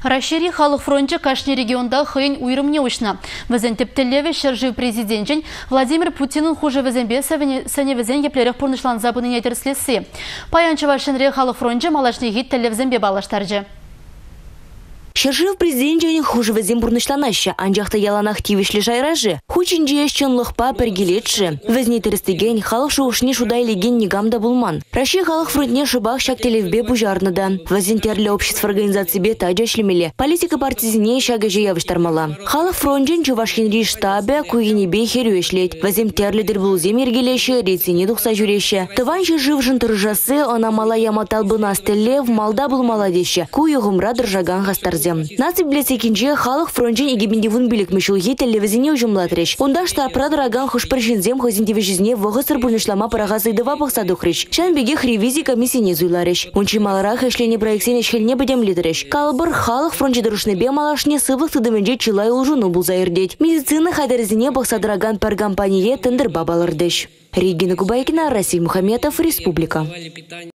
Раççейри халăх фрончĕ кашни регионтах хăй̕ен уйрăмне уçнă. Вĕсен тептерлеве çăр-шыв президенчень Владимир Путинăн хушăвvesемпе сăневесен еплерех пурнăçланса пынине тЄрслесси. Паян Чăваш Енре халăх фрончĕ малашнехи тєллевvesемпе паллаштарч̤. Çăр-шыв президенчень хушăвесем пурнăçланаща, анчахта яланах тивĕçле жайражы. Хучинче чăнлăхпа пергилетші. Вӹзне тӗрстеген халăх шухушне шудайлеген нигамда булман. Раççей халăх фронтне шыбах çактелевпе пужарнăда. Вӗсен терлле общество организациепе тача шлемеле. Политика партизине çакăçе явыштармала. Халăх фронтчен Чăваш Енри штабе куйгенепе хĕрÿ ĕçлет. Вӹсем терлле булзем ергелеші, рецене тухса жүреші. Тăван çăр-шывшын тыржасы ăнамала яматал бынастелле малда булмала деші. Куй ăхăмра тыржаган хастарзем. Наци билесекинче халăх фронтчен егемендевун билікмешулхи тєллевесене ужымлатреш. Онда штабра дыраган хушпршинзем хăйсен тивечизне вăхăсăр пурнăçлама пырахасыйды вапăхса тухрич. Шанбеге ревизий комиссине зуйлареш. Унчи маларах эшлене проектсене çхелне бăтемлетереш. Калбăр халăх фронтче дырышнепе малашне сывлăх тыдăменче чылай улжуну булса ирдет. Медицина хаттересене пăхса дыраган пәркомпание тендерпа балырдеш. Регина Кубайкина, Раççей Мухаметов, Республика.